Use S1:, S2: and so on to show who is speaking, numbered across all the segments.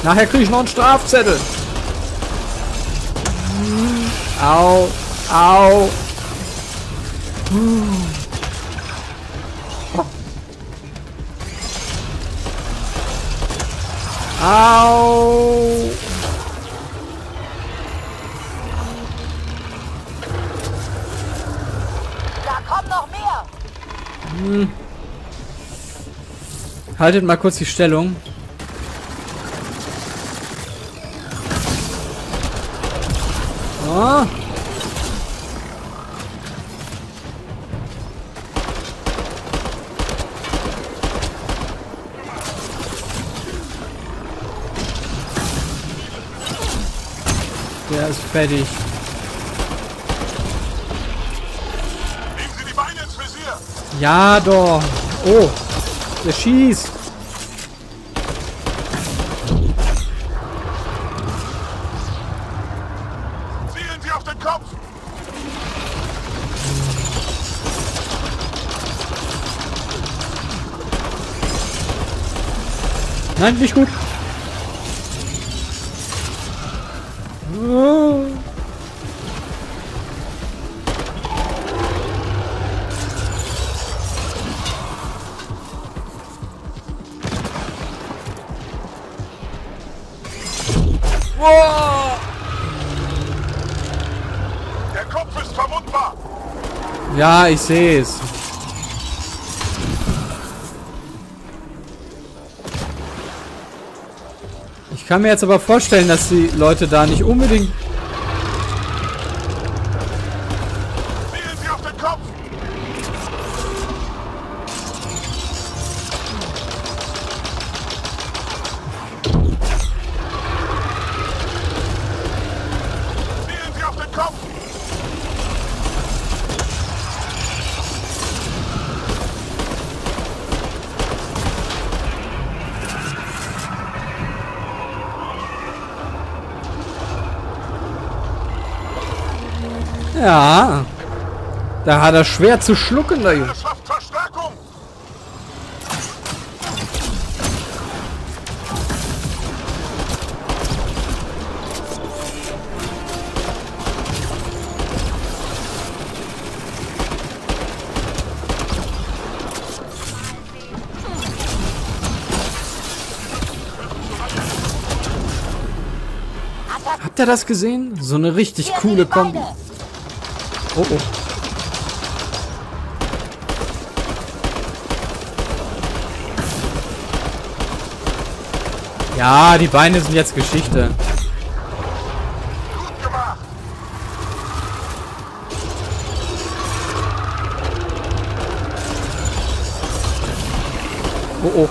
S1: Nachher kriege ich noch einen Strafzettel. Au. Au. Au.
S2: Da kommen noch mehr.
S1: Haltet mal kurz die Stellung. Oh. Der ist fertig.
S3: Nehmen Sie die Beine ins Visier!
S1: Ja, doch. Oh, der schießt.
S3: Zielen Sie auf den Kopf!
S1: Nein, nicht gut. Oh. Oh.
S3: Der Kopf ist verwundbar!
S1: Ja, ich sehe es. Ich kann mir jetzt aber vorstellen, dass die Leute da nicht unbedingt...
S3: Zielen Sie auf den Kopf! Zielen Sie auf den Kopf!
S1: Ja. Da hat er schwer zu schlucken, der Junge.
S3: Er schafft Verstärkung!
S1: Habt ihr das gesehen? So eine richtig
S2: Hier
S1: coole
S2: sind die
S1: Kombi.
S2: Beine.
S1: Oh, oh. Ja, die Beine sind jetzt Geschichte.
S3: Gut gemacht!
S1: Oh, oh.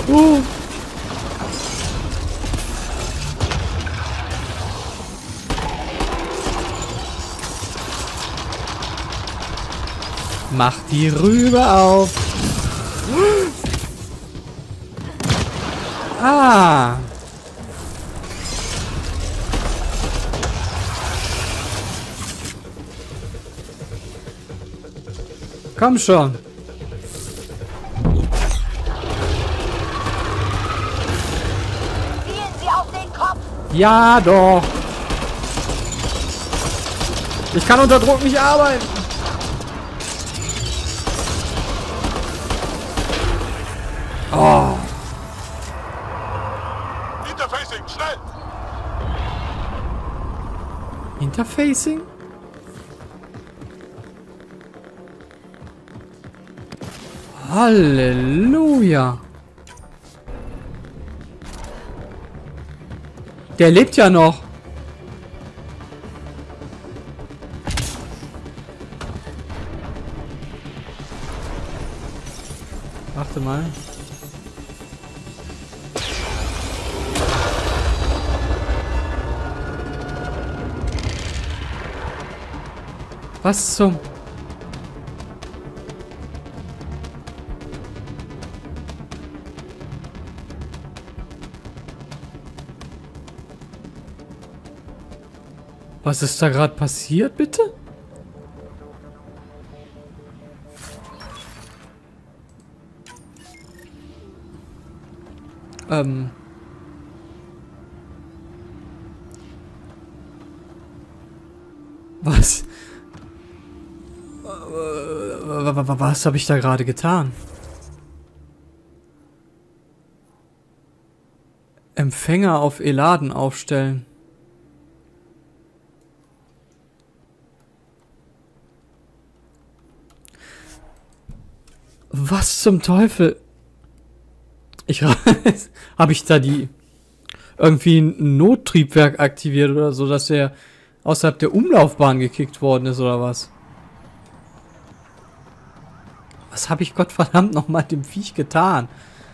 S1: Mach die Rübe auf. Ah. Komm schon.
S2: Zielen Sie auf den Kopf.
S1: Ja, doch. Ich kann unter Druck nicht arbeiten. Oh.
S3: Interfacing, schnell!
S1: Interfacing? Halleluja. Der lebt ja noch. Warte mal. Was zum... Was ist da gerade passiert, bitte? Was? Was habe ich da gerade getan? Empfänger auf Eladen aufstellen. Was zum Teufel? Habe ich da irgendwie ein Nottriebwerk aktiviert oder so, dass der außerhalb der Umlaufbahn gekickt worden ist oder was? Was habe ich Gottverdammt noch mal dem Viech getan?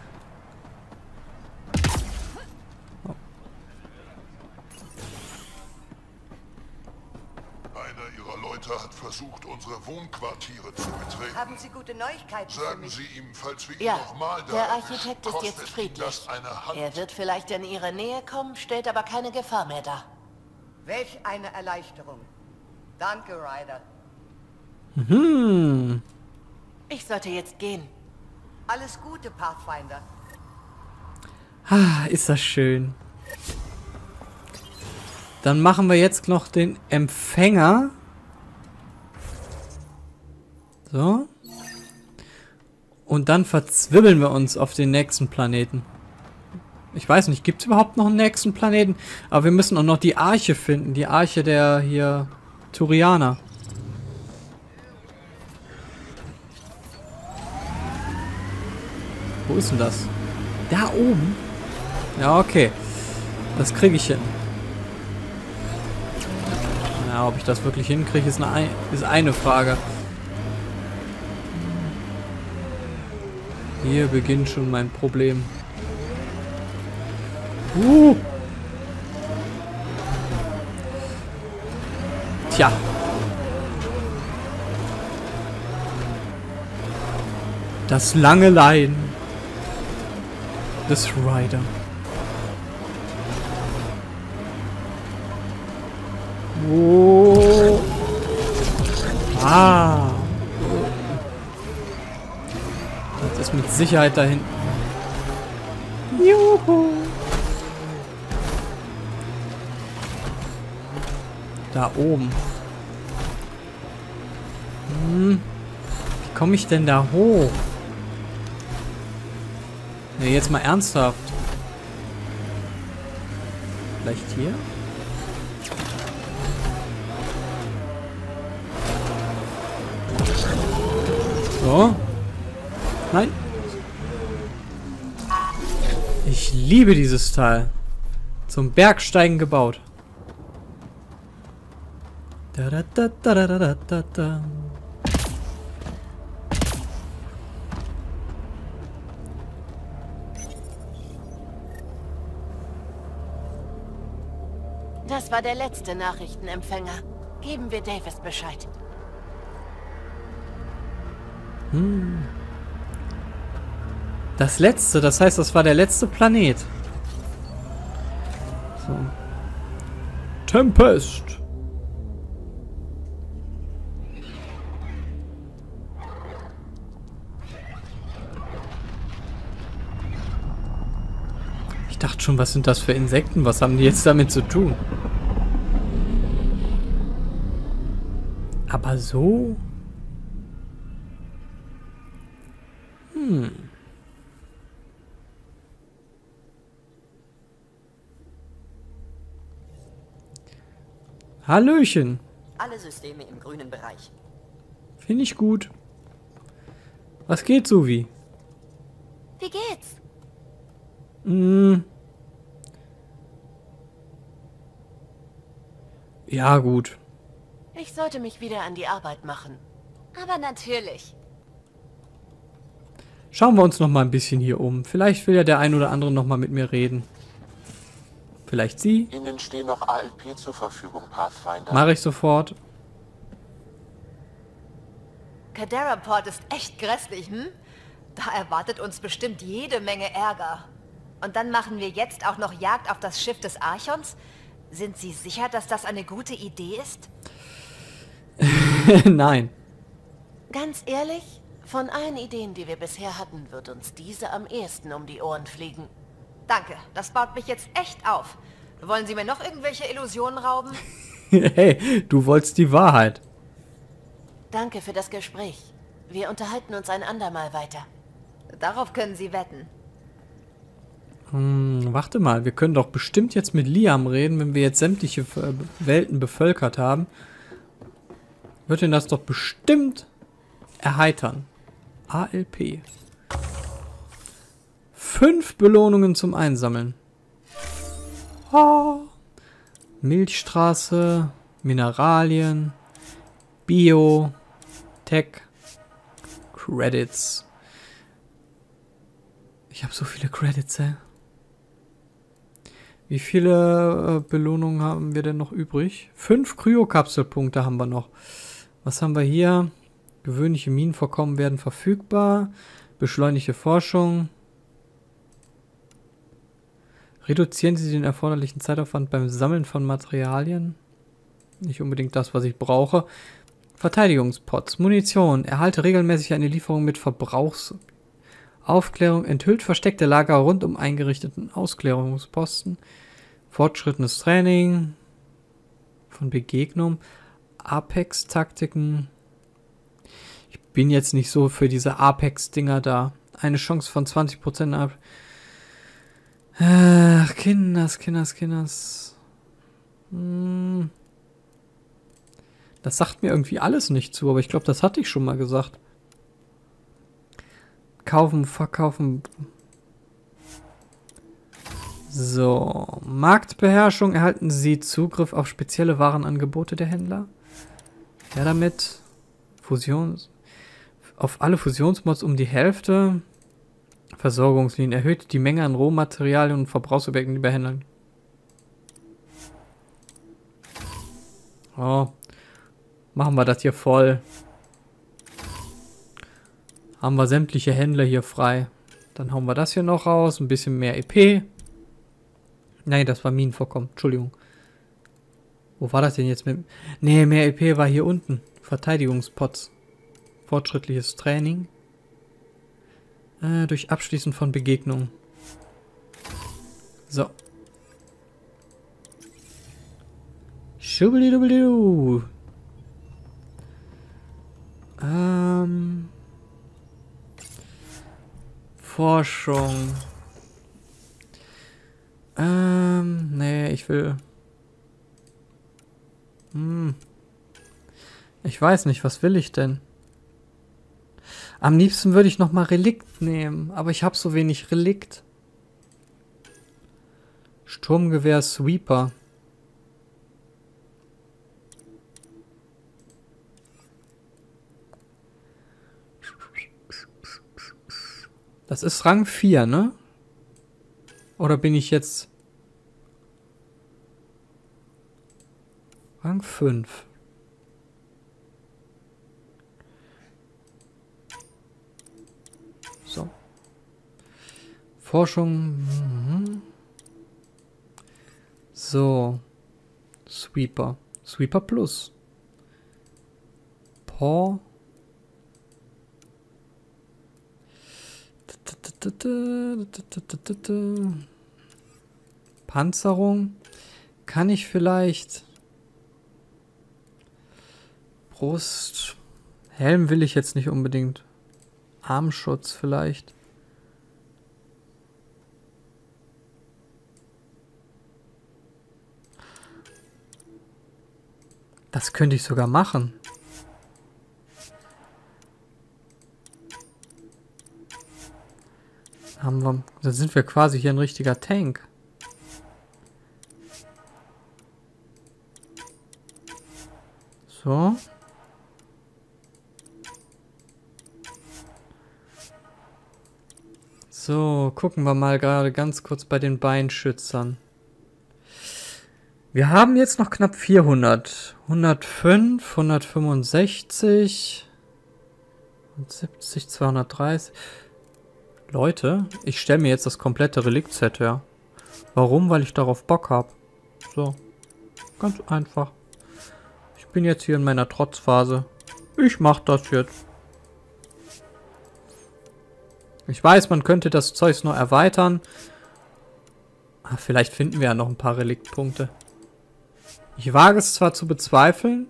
S3: Einer Ihrer Leute hat versucht, unsere Wohnquartiere zu betreten.
S2: Haben Sie gute Neuigkeiten für
S3: Sagen
S2: mich?
S3: Sie ihm, falls wir ihn
S4: Ja,
S3: nochmal da
S4: der
S3: erwischen,
S4: Architekt ist
S3: kostet
S4: jetzt
S3: ihn
S4: friedlich.
S3: das eine Hand.
S4: Er wird vielleicht in Ihre Nähe kommen, stellt aber keine Gefahr mehr dar.
S2: Welch eine Erleichterung. Danke, Ryder.
S1: Hm.
S4: Ich sollte jetzt gehen.
S2: Alles Gute, Pathfinder.
S1: Ah, ist das schön. Dann machen wir jetzt noch den Empfänger. So. Und dann verzwibbeln wir uns auf den nächsten Planeten. Ich weiß nicht, gibt es überhaupt noch einen nächsten Planeten? Aber wir müssen auch noch die Arche finden. Die Arche der hier Turianer. Wo ist denn das? Da oben? Ja, okay. Das kriege ich hin. Ja, ob ich das wirklich hinkriege, ist eine Frage. Hier beginnt schon mein Problem. Tja. Das lange Leiden des Ryder. Oh. Ah. Das ist mit Sicherheit da hinten. Juhu. Da oben. Wie komme ich denn da hoch? Ne, jetzt mal ernsthaft. Vielleicht hier? So. Nein. Ich liebe dieses Teil. Zum Bergsteigen gebaut. Da, da, da, da, da, da, da, da.
S4: Das war der letzte Nachrichtenempfänger. Geben wir Davis Bescheid.
S1: Das letzte, das heißt, das war der letzte Planet. So. Tempest. Ich dachte schon, was sind das für Insekten? Was haben die jetzt damit zu tun? Aber so? Hallöchen.
S5: Alle Systeme im grünen Bereich.
S1: Finde ich gut. Was geht, Suvi?
S4: Wie geht's?
S1: Ja, gut.
S4: Ich sollte mich wieder an die Arbeit machen.
S5: Aber natürlich.
S1: Schauen wir uns noch mal ein bisschen hier um. Vielleicht will ja der ein oder andere noch mal mit mir reden. Vielleicht Sie?
S6: Ihnen stehen noch ALP zur Verfügung, Pathfinder.
S1: Mache ich sofort.
S2: Kadaraport ist echt grässlich, hm? Da erwartet uns bestimmt jede Menge Ärger. Und dann machen wir jetzt auch noch Jagd auf das Schiff des Archons? Sind Sie sicher, dass das eine gute Idee ist?
S1: Nein.
S4: Ganz ehrlich, von allen Ideen, die wir bisher hatten, wird uns diese am ehesten um die Ohren fliegen.
S2: Danke, das baut mich jetzt echt auf. Wollen Sie mir noch irgendwelche Illusionen rauben?
S1: Hey, du wolltest die Wahrheit.
S4: Danke für das Gespräch. Wir unterhalten uns ein andermal weiter.
S2: Darauf können Sie wetten.
S1: Warte mal, wir können doch bestimmt jetzt mit Liam reden, wenn wir jetzt sämtliche Welten bevölkert haben. Wird ihn das doch bestimmt erheitern. ALP. 5 Belohnungen zum Einsammeln. Oh. Milchstraße, Mineralien, Bio, Tech, Credits. Ich habe so viele Credits, ey. Wie viele Belohnungen haben wir denn noch übrig? 5 Kryokapselpunkte haben wir noch. Was haben wir hier? Gewöhnliche Minenvorkommen werden verfügbar. Beschleunigte Forschung. Reduzieren Sie den erforderlichen Zeitaufwand beim Sammeln von Materialien. Nicht unbedingt das, was ich brauche. Verteidigungspots. Munition. Erhalte regelmäßig eine Lieferung mit Verbrauchsaufklärung. Enthüllt versteckte Lager rund um eingerichteten Ausklärungsposten. Fortschrittendes Training. Von Begegnung. Apex-Taktiken. Ich bin jetzt nicht so für diese Apex-Dinger da. Eine Chance von 20% ab. Ach, Kinders. Das sagt mir irgendwie alles nicht zu, aber ich glaube, das hatte ich schon mal gesagt. Kaufen, verkaufen. So, Marktbeherrschung. Erhalten Sie Zugriff auf spezielle Warenangebote der Händler? Ja, damit. Auf alle Fusionsmods um die Hälfte. Versorgungslinien. Erhöht die Menge an Rohmaterialien und Verbrauchsobjekten, die behandeln. Oh. Machen wir das hier voll. Haben wir sämtliche Händler hier frei. Dann hauen wir das hier noch raus. Ein bisschen mehr EP. Nein, das war Minenvorkommen. Entschuldigung. Wo war das denn jetzt mit... Nee, mehr EP war hier unten. Verteidigungspots. Fortschrittliches Training. Durch Abschließen von Begegnungen. So. Schubbelidubbelidu. Forschung. Nee, ich will... Ich weiß nicht, was will ich denn? Am liebsten würde ich nochmal Relikt nehmen, aber ich habe so wenig Relikt. Sturmgewehr Sweeper. Das ist Rang 4, ne? Oder bin ich jetzt... Rang 5. So. Forschung. So. Sweeper. Sweeper Plus. Paw. Panzerung. Kann ich vielleicht... Brust. Helm will ich jetzt nicht unbedingt. Armschutz vielleicht. Das könnte ich sogar machen. Da sind wir quasi hier ein richtiger Tank. So. So, gucken wir mal gerade ganz kurz bei den Beinschützern. Wir haben jetzt noch knapp 400. 105, 165, 170, 230. Leute, ich stelle mir jetzt das komplette Relikt-Set her. Warum? Weil ich darauf Bock habe. So, ganz einfach. Ich bin jetzt hier in meiner Trotzphase. Ich mach das jetzt. Ich weiß, man könnte das Zeug noch erweitern. Ah, vielleicht finden wir ja noch ein paar Reliktpunkte. Ich wage es zwar zu bezweifeln,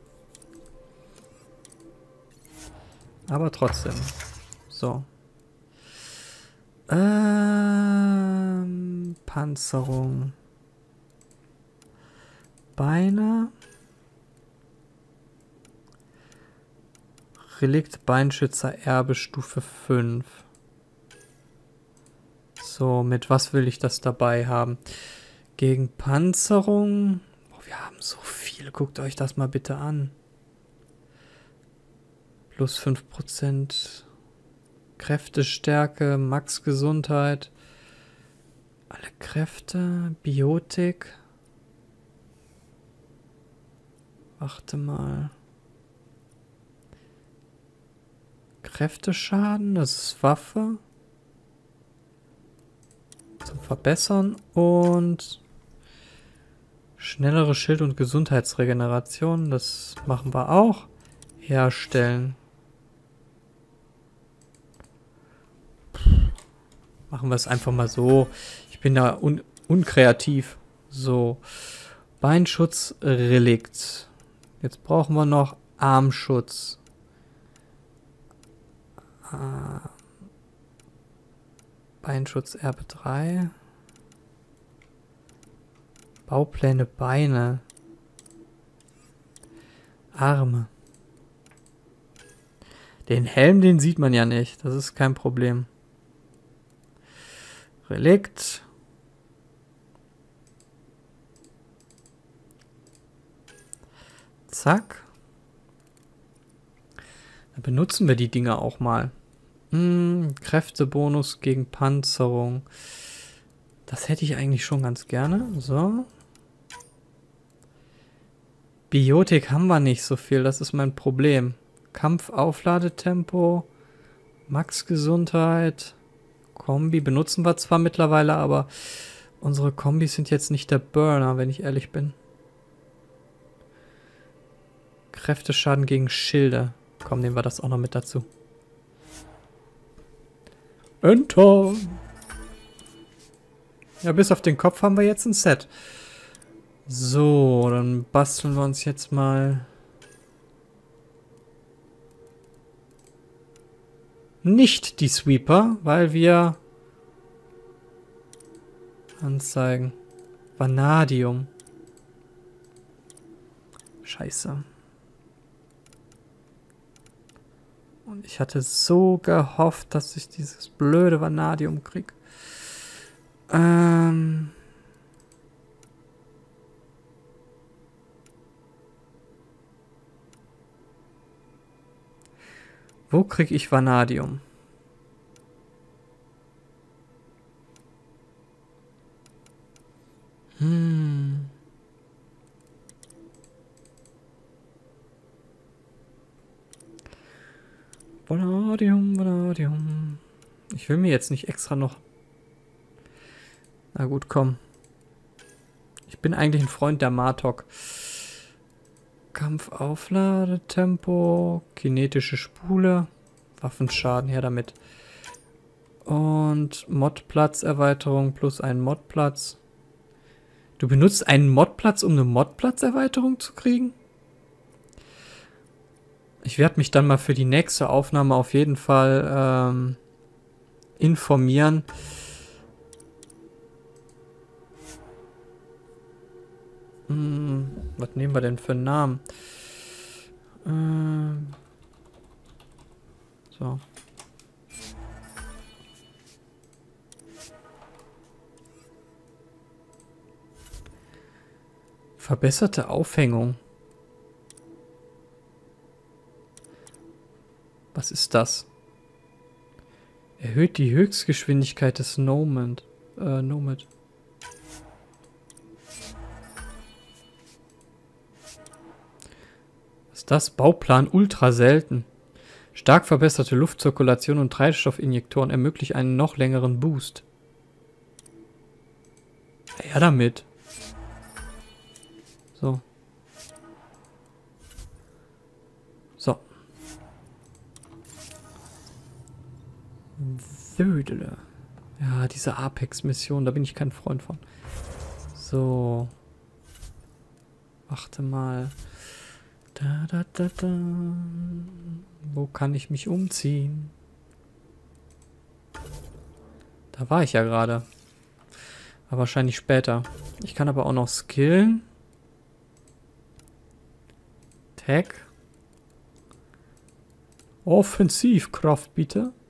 S1: aber trotzdem. So. Panzerung. Beine. Relikt Beinschützer Erbe Stufe 5. So, mit was will ich das dabei haben? Gegen Panzerung. Oh, wir haben so viel. Guckt euch das mal bitte an. Plus 5%. Kräftestärke, Max Gesundheit. Alle Kräfte. Biotik. Warte mal. Kräfteschaden, das ist Waffe. Zum Verbessern und schnellere Schild- und Gesundheitsregeneration, das machen wir auch. Herstellen. Machen wir es einfach mal so. Ich bin da unkreativ. So. Beinschutzrelikt. Jetzt brauchen wir noch Armschutz. Beinschutz Erbe 3. Baupläne Beine. Arme. Den Helm, den sieht man ja nicht. Das ist kein Problem. Relikt. Zack. Dann benutzen wir die Dinger auch mal. Kräftebonus gegen Panzerung. Das hätte ich eigentlich schon ganz gerne. So. Biotik haben wir nicht so viel. Das ist mein Problem. Kampfaufladetempo. Max Gesundheit. Kombi benutzen wir zwar mittlerweile, aber unsere Kombis sind jetzt nicht der Burner, wenn ich ehrlich bin. Kräfteschaden gegen Schilde. Komm, nehmen wir das auch noch mit dazu. Enter. Ja, bis auf den Kopf haben wir jetzt ein Set. So, dann basteln wir uns jetzt mal nicht die Sweeper, weil wir anzeigen. Vanadium. Scheiße. Und ich hatte so gehofft, dass ich dieses blöde Vanadium krieg. Wo krieg ich Vanadium? Vanadium, Vanadium. Ich will mir jetzt nicht extra noch... Na gut, komm. Ich bin eigentlich ein Freund der Martok. Kampfaufladetempo, kinetische Spule, Waffenschaden, her damit. Und Modplatzerweiterung plus einen Modplatz. Du benutzt einen Modplatz, um eine Modplatzerweiterung zu kriegen? Ich werde mich dann mal für die nächste Aufnahme auf jeden Fall informieren. Was nehmen wir denn für einen Namen? So. Verbesserte Aufhängung. Was ist das? Erhöht die Höchstgeschwindigkeit des Nomad. Nomad. Was ist das? Bauplan ultra selten. Stark verbesserte Luftzirkulation und Treibstoffinjektoren ermöglichen einen noch längeren Boost. Ja, damit. So. So. Södele. Ja, diese Apex-Mission, da bin ich kein Freund von. So. Warte mal. Wo kann ich mich umziehen? Da war ich ja gerade. Aber wahrscheinlich später. Ich kann aber auch noch skillen. Tag. Offensivkraft, bitte.